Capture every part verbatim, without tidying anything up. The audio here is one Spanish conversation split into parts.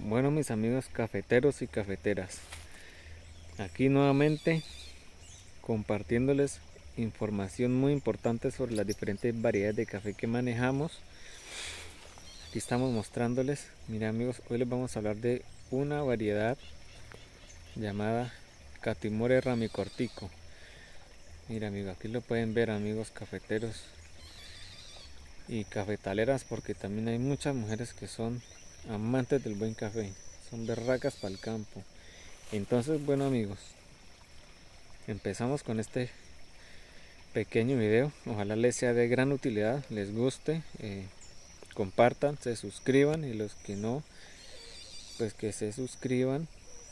Bueno, mis amigos cafeteros y cafeteras, aquí nuevamente compartiéndoles información muy importante sobre las diferentes variedades de café que manejamos. Aquí estamos mostrándoles, mira amigos, hoy les vamos a hablar de una variedad llamada Catimore ramicortico. Mira amigos, aquí lo pueden ver amigos cafeteros y cafetaleras, porque también hay muchas mujeres que son amantes del buen café, son berracas para el campo. Entonces, bueno amigos, empezamos con este pequeño video. Ojalá les sea de gran utilidad, les guste, eh, compartan, se suscriban, y los que no, pues que se suscriban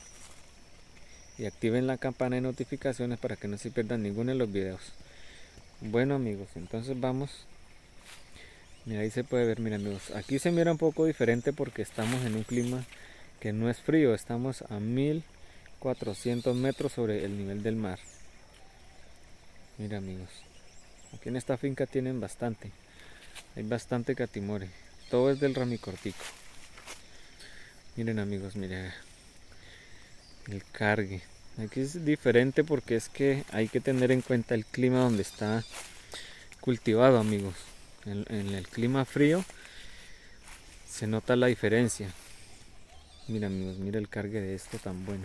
y activen la campana de notificaciones para que no se pierdan ninguno de los videos. Bueno amigos, entonces vamos. Mira, ahí se puede ver, mira amigos, aquí se mira un poco diferente porque estamos en un clima que no es frío, estamos a mil cuatrocientos metros sobre el nivel del mar. Mira amigos, aquí en esta finca tienen bastante, hay bastante catimore, todo es del ramicortico. Miren amigos, miren el cargue, aquí es diferente porque es que hay que tener en cuenta el clima donde está cultivado amigos. En, en el clima frío se nota la diferencia. Mira amigos, mira el cargue de esto tan bueno.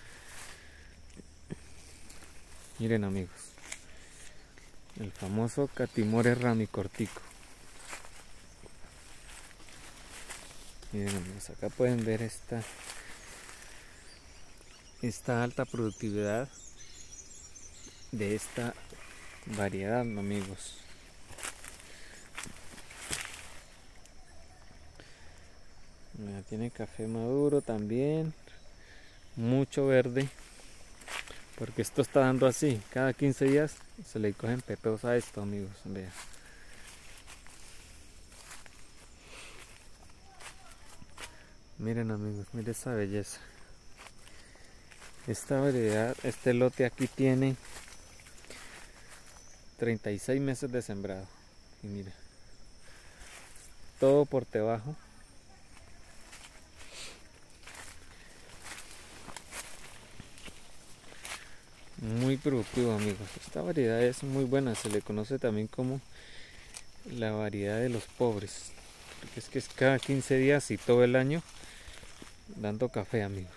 Miren amigos, el famoso Catimore ramicortico. Miren amigos, acá pueden ver esta esta alta productividad de esta variedad amigos. Mira, tiene café maduro también, mucho verde, porque esto está dando así, cada quince días se le cogen pepeos a esto amigos, vean. Miren amigos, miren esa belleza. Esta variedad, este lote aquí tiene treinta y seis meses de sembrado. Y mira, todo por debajo. Muy productivo amigos. Esta variedad es muy buena, se le conoce también como la variedad de los pobres, porque es que es cada quince días y todo el año dando café amigos.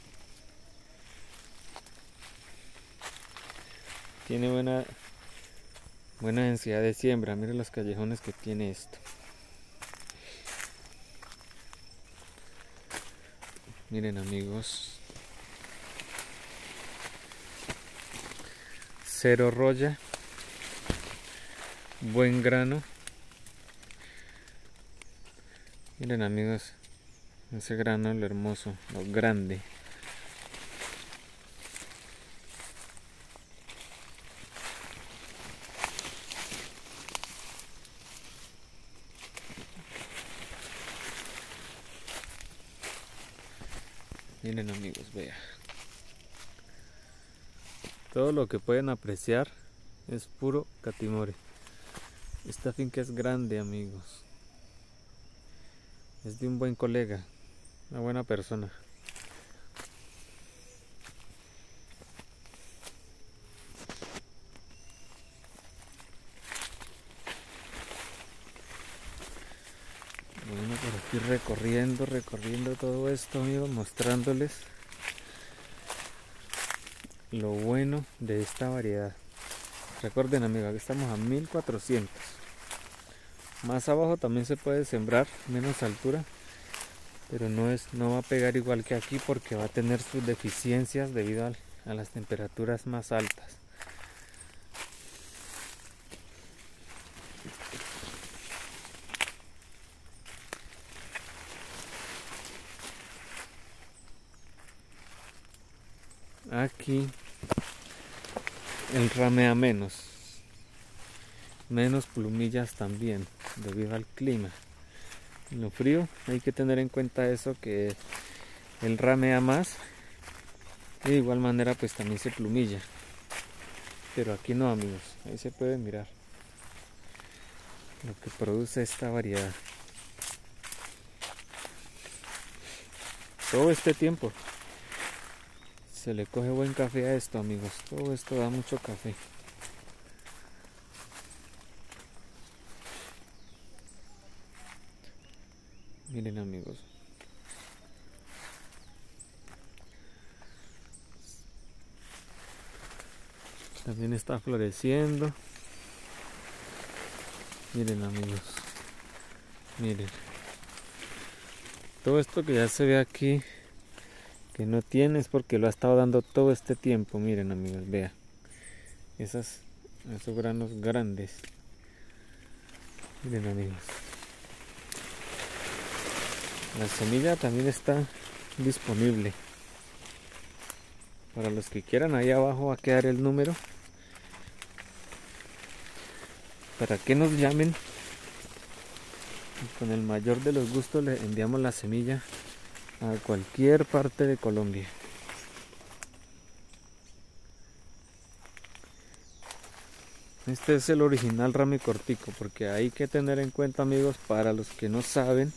Tiene buena buena densidad de siembra. Miren los callejones que tiene esto. Miren amigos, cero roya, buen grano. Miren amigos, ese grano, lo hermoso, lo grande. Miren amigos, vea. Todo lo que pueden apreciar es puro catimore. Esta finca es grande amigos. Es de un buen colega, una buena persona. Bueno, por aquí recorriendo, recorriendo todo esto amigos, mostrándoles lo bueno de esta variedad. Recuerden amigos, aquí estamos a mil cuatrocientos. Más abajo también se puede sembrar, menos altura, pero no es no va a pegar igual que aquí porque va a tener sus deficiencias debido a, a las temperaturas más altas. Aquí el ramea menos, menos plumillas también debido al clima. En lo frío hay que tener en cuenta eso, que el ramea más y de igual manera pues también se plumilla, pero aquí no amigos. Ahí se puede mirar lo que produce esta variedad. todo este tiempo. Se le coge buen café a esto, amigos. Todo esto da mucho café. Miren, amigos. También está floreciendo. Miren, amigos. Miren. Todo esto que ya se ve aquí, que no tiene, es porque lo ha estado dando todo este tiempo. Miren, amigos, vean. Esas, esos granos grandes. Miren, amigos. La semilla también está disponible. Para los que quieran, ahí abajo va a quedar el número. Para que nos llamen. Y con el mayor de los gustos le enviamos la semilla a cualquier parte de Colombia. Este es el original rami cortico, porque hay que tener en cuenta, amigos, para los que no saben,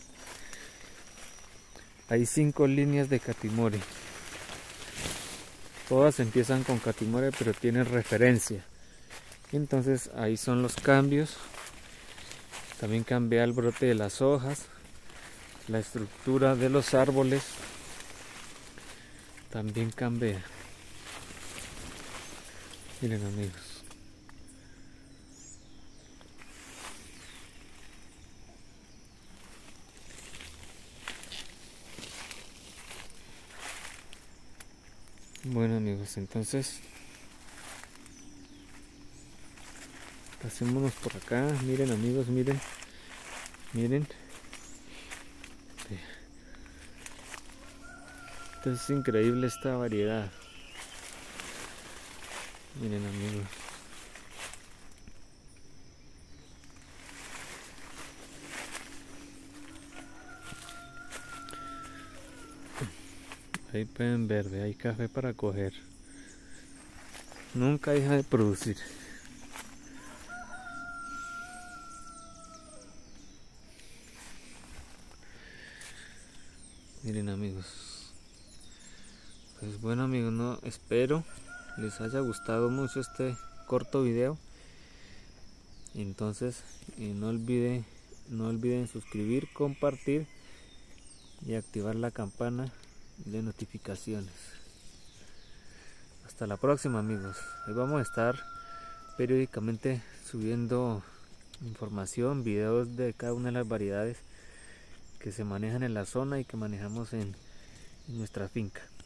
hay cinco líneas de Katimori. Todas empiezan con Katimori, pero tienen referencia. Entonces ahí son los cambios. También cambia el brote de las hojas, la estructura de los árboles. También cambia. Miren, amigos. Bueno, amigos, entonces pasémonos por acá. Miren, amigos, miren. Miren. Esto es increíble, esta variedad. Miren, amigos. Ahí pueden ver, hay café para coger. Nunca deja de producir. Miren, amigos. Pues bueno, amigos, no espero les haya gustado mucho este corto video. Entonces, eh, no olviden, no olviden suscribir, compartir y activar la campana de notificaciones. Hasta la próxima, amigos. Ahí vamos a estar periódicamente subiendo información, videos de cada una de las variedades que se manejan en la zona y que manejamos en, en nuestra finca.